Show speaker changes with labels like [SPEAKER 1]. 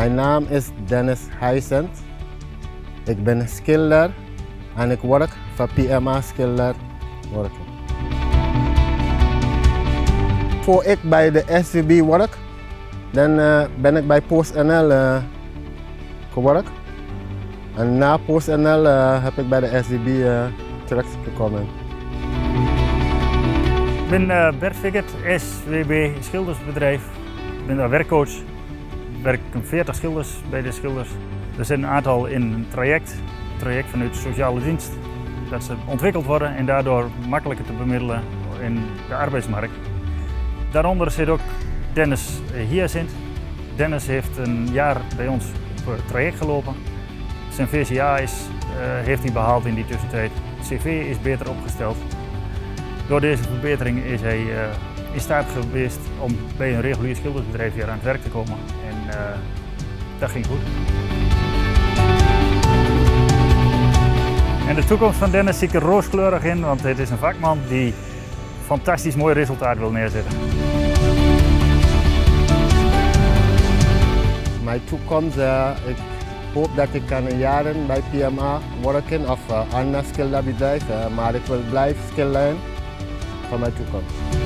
[SPEAKER 1] Mijn naam is Dennis Heijsend. Ik ben schilder en ik werk voor PMA Schilder Werken. Voor ik bij de SVB werk, dan ben ik bij PostNL gewerkt. En na PostNL heb ik bij de SVB terechtgekomen.
[SPEAKER 2] Ik ben Bert Vickert, SWB schildersbedrijf. Ik ben daar werkcoach. Er werken 40 schilders bij de schilders. Er zijn een aantal in een traject vanuit de sociale dienst. Dat ze ontwikkeld worden en daardoor makkelijker te bemiddelen in de arbeidsmarkt. Daaronder zit ook Dennis Heijsend. Dennis heeft een jaar bij ons op het traject gelopen. Zijn VCA heeft hij behaald in die tussentijd. Het CV is beter opgesteld. Door deze verbetering is hij in staat geweest om bij een regulier schildersbedrijf weer aan het werk te komen. En dat ging goed. En de toekomst van Dennis zie ik er rooskleurig in, want het is een vakman die fantastisch mooi resultaat wil neerzetten.
[SPEAKER 1] Mijn toekomst, ik hoop dat ik kan jaren bij PMA werken of ander schilderbedrijf, maar ik wil blijven schilderen voor mijn toekomst.